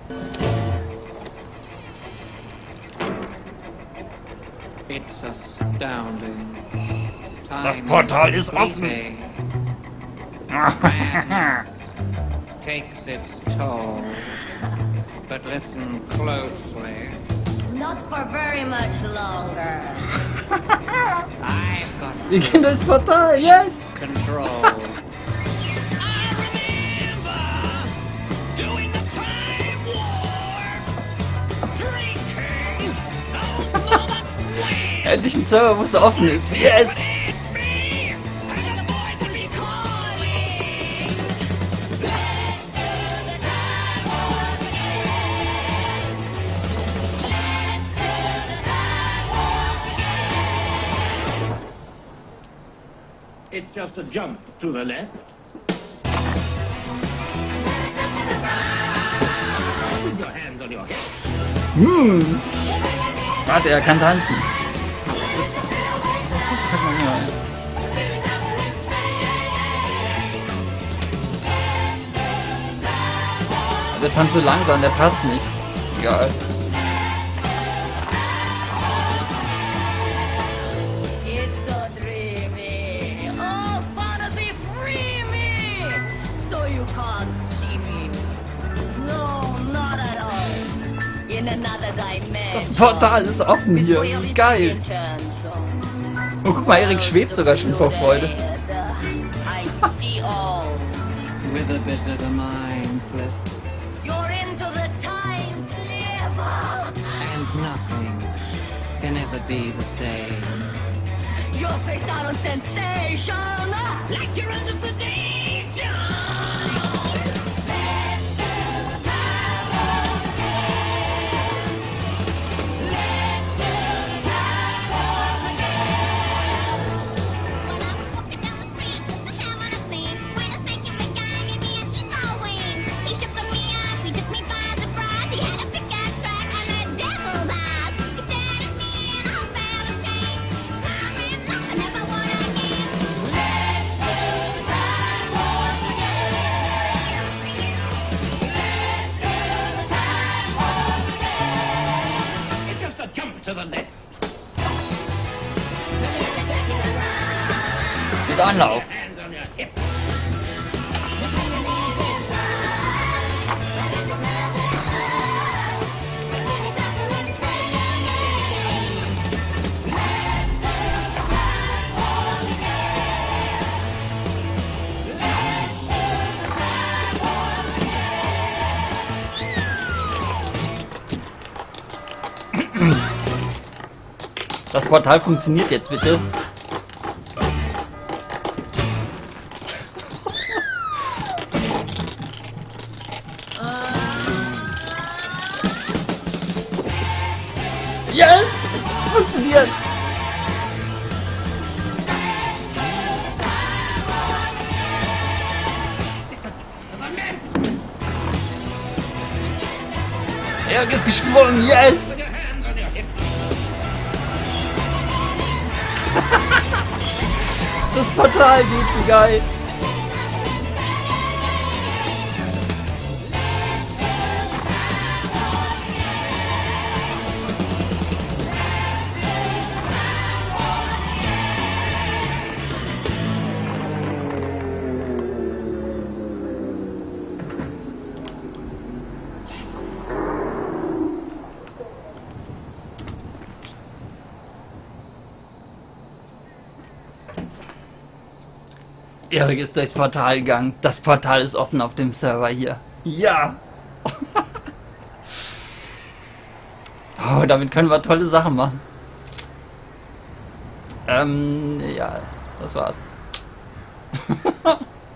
It's astounding. Das Portal ist offen. Madness takes its toll. But listen closely. Not for very much longer. I've got Wir gehen durchs Portal, yes! control. Endlich ein Server, wo es offen ist, yes! It's just a jump to the left. Put your hands on your hips. Warte, er kann tanzen. Das kann man ja. Der tanzt so langsam, der passt nicht. Egal. It's so dreamy. Oh, fantasy, free me! So you can't see me. No, not at all. In another dimension. Das Portal ist offen hier. Wie geil. Oh, guck mal, Erik schwebt sogar schon vor Freude. I see all. With a bit of a mind flip. You're into the time sliver. And nothing can ever be the same. You're faced out on sensation. Like you're under sedation. It's just a jump to the left. Mit Anlauf. Hands on your hips. Das Portal funktioniert jetzt bitte. Yes! Funktioniert! Erik ist gesprungen, yes! Put your hands on your hips. Das Portal geht, wie geil! Erik ist durchs Portal gegangen. Das Portal ist offen auf dem Server hier. Ja! Oh, damit können wir tolle Sachen machen. Ja, das war's.